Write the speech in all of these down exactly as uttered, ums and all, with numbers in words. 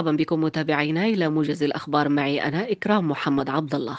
مرحبا بكم متابعينا إلى موجز الأخبار معي أنا إكرام محمد عبد الله.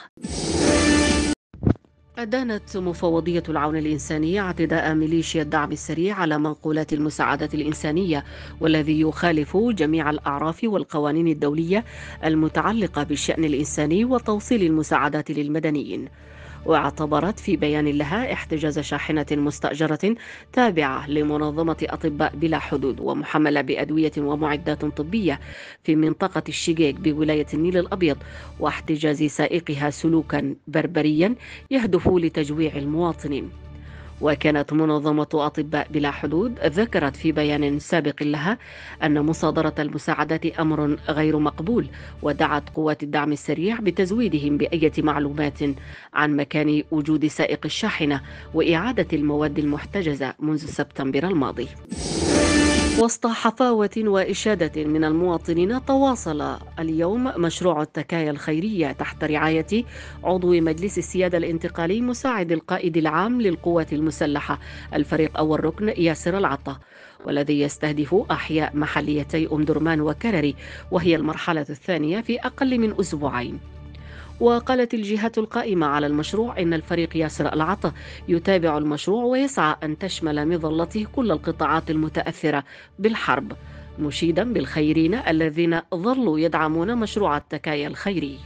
أدانت مفوضية العون الإنساني اعتداء ميليشيا الدعم السريع على منقولات المساعدة الإنسانية، والذي يخالف جميع الأعراف والقوانين الدولية المتعلقة بالشأن الإنساني وتوصيل المساعدات للمدنيين. واعتبرت في بيان لها احتجاز شاحنة مستأجرة تابعة لمنظمة أطباء بلا حدود ومحملة بأدوية ومعدات طبية في منطقة الشقيق بولاية النيل الأبيض، واحتجاز سائقها سلوكا بربريا يهدف لتجويع المواطنين. وكانت منظمة أطباء بلا حدود ذكرت في بيان سابق لها أن مصادرة المساعدات أمر غير مقبول، ودعت قوات الدعم السريع بتزويدهم بأية معلومات عن مكان وجود سائق الشاحنة وإعادة المواد المحتجزة منذ سبتمبر الماضي. وسط حفاوة وإشادة من المواطنين، تواصل اليوم مشروع التكايا الخيرية تحت رعاية عضو مجلس السيادة الانتقالي مساعد القائد العام للقوات المسلحة الفريق أول ركن ياسر العطا، والذي يستهدف أحياء محليتي أم درمان وكرري، وهي المرحلة الثانية في أقل من أسبوعين. وقالت الجهات القائمة على المشروع إن الفريق ياسر العطا يتابع المشروع ويسعى أن تشمل مظلته كل القطاعات المتأثرة بالحرب، مشيدا بالخيرين الذين ظلوا يدعمون مشروع التكايا الخيري.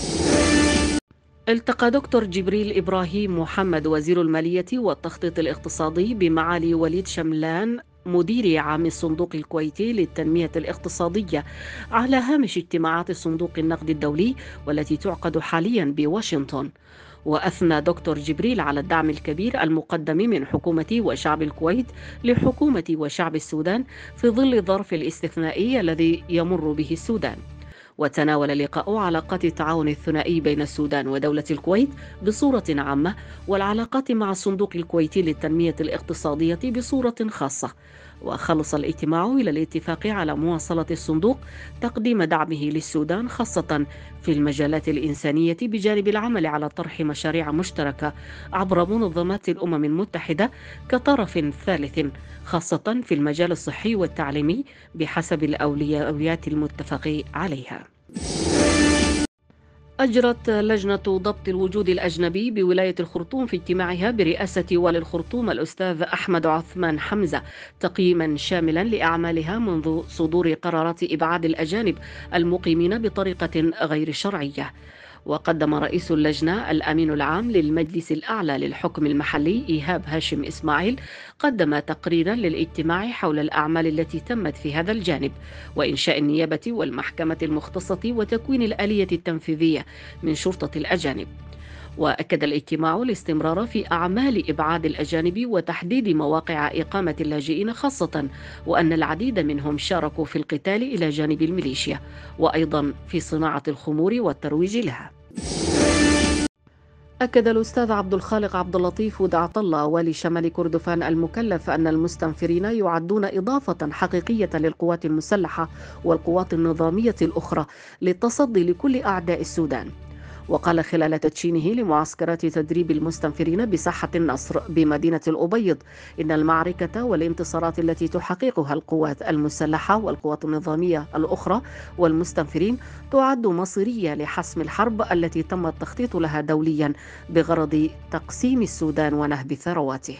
التقى دكتور جبريل إبراهيم محمد وزير المالية والتخطيط الاقتصادي بمعالي وليد شملان مدير عام الصندوق الكويتي للتنمية الاقتصادية على هامش اجتماعات صندوق النقد الدولي والتي تعقد حاليا بواشنطن. وأثنى دكتور جبريل على الدعم الكبير المقدم من حكومة وشعب الكويت لحكومة وشعب السودان في ظل الظرف الاستثنائي الذي يمر به السودان. وتناول اللقاء علاقات التعاون الثنائي بين السودان ودولة الكويت بصورة عامة، والعلاقات مع الصندوق الكويتي للتنمية الاقتصادية بصورة خاصة. وخلص الاجتماع إلى الاتفاق على مواصلة الصندوق تقديم دعمه للسودان، خاصة في المجالات الإنسانية، بجانب العمل على طرح مشاريع مشتركة عبر منظمات الأمم المتحدة كطرف ثالث، خاصة في المجال الصحي والتعليمي بحسب الأولويات المتفق عليها. أجرت لجنة ضبط الوجود الأجنبي بولاية الخرطوم في اجتماعها برئاسة والي الخرطوم الأستاذ أحمد عثمان حمزة تقييما شاملا لأعمالها منذ صدور قرارات إبعاد الأجانب المقيمين بطريقة غير شرعية. وقدم رئيس اللجنة الأمين العام للمجلس الأعلى للحكم المحلي إيهاب هاشم إسماعيل قدم تقريرا للاجتماع حول الأعمال التي تمت في هذا الجانب، وإنشاء النيابة والمحكمة المختصة وتكوين الآلية التنفيذية من شرطة الأجانب. وأكد الاجتماع الاستمرار في أعمال إبعاد الأجانب وتحديد مواقع إقامة اللاجئين خاصة، وأن العديد منهم شاركوا في القتال إلى جانب الميليشيا، وأيضا في صناعة الخمور والترويج لها. أكد الأستاذ عبد الخالق عبد اللطيف ودعة الله والي شمال كردفان المكلف أن المستنفرين يعدون إضافة حقيقية للقوات المسلحة والقوات النظامية الأخرى للتصدي لكل أعداء السودان. وقال خلال تدشينه لمعسكرات تدريب المستنفرين بساحة النصر بمدينة الأبيض إن المعركة والانتصارات التي تحققها القوات المسلحة والقوات النظامية الأخرى والمستنفرين تعد مصيرية لحسم الحرب التي تم التخطيط لها دوليا بغرض تقسيم السودان ونهب ثرواته.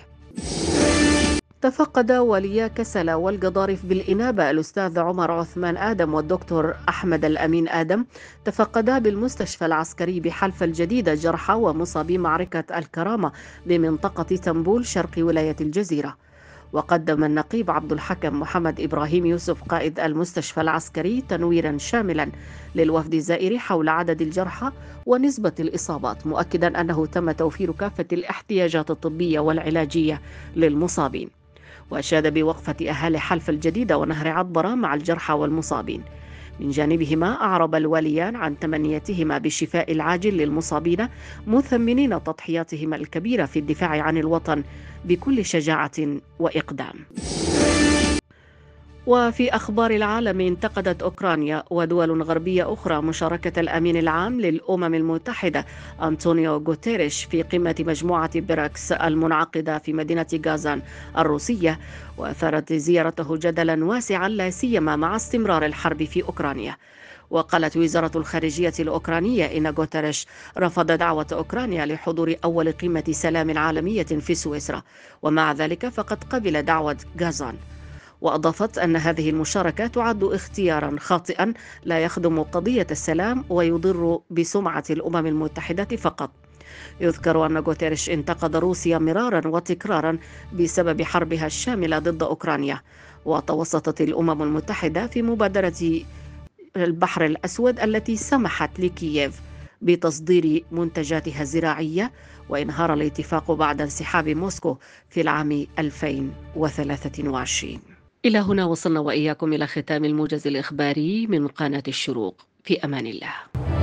تفقد وليا كسلا والقضارف بالإنابة الأستاذ عمر عثمان آدم والدكتور أحمد الأمين آدم تفقدا بالمستشفى العسكري بحلفة الجديدة جرحى ومصابي معركة الكرامة بمنطقة تنبول شرق ولاية الجزيرة. وقدم النقيب عبد الحكم محمد إبراهيم يوسف قائد المستشفى العسكري تنويرا شاملا للوفد الزائر حول عدد الجرحى ونسبة الإصابات، مؤكدا أنه تم توفير كافة الاحتياجات الطبية والعلاجية للمصابين. وأشاد بوقفة أهالي حلف الجديدة ونهر عطبرة مع الجرحى والمصابين. من جانبهما أعرب الواليان عن تمنيتهما بالشفاء العاجل للمصابين، مثمنين تضحياتهما الكبيرة في الدفاع عن الوطن بكل شجاعة وإقدام. وفي أخبار العالم، انتقدت أوكرانيا ودول غربية أخرى مشاركة الأمين العام للأمم المتحدة أنطونيو غوتيريش في قمة مجموعة بريكس المنعقدة في مدينة غازان الروسية، وأثارت زيارته جدلا واسعا لا سيما مع استمرار الحرب في أوكرانيا. وقالت وزارة الخارجية الأوكرانية إن غوتيريش رفض دعوة أوكرانيا لحضور أول قمة سلام عالمية في سويسرا، ومع ذلك فقد قبل دعوة غازان. وأضافت أن هذه المشاركة تعد اختيارا خاطئا لا يخدم قضية السلام ويضر بسمعة الأمم المتحدة فقط. يذكر أن غوتيريش انتقد روسيا مرارا وتكرارا بسبب حربها الشاملة ضد أوكرانيا، وتوسطت الأمم المتحدة في مبادرة البحر الأسود التي سمحت لكييف بتصدير منتجاتها الزراعية، وانهار الاتفاق بعد انسحاب موسكو في العام ألفين وثلاثة وعشرين. إلى هنا وصلنا وإياكم إلى ختام الموجز الإخباري من قناة الشروق. في أمان الله.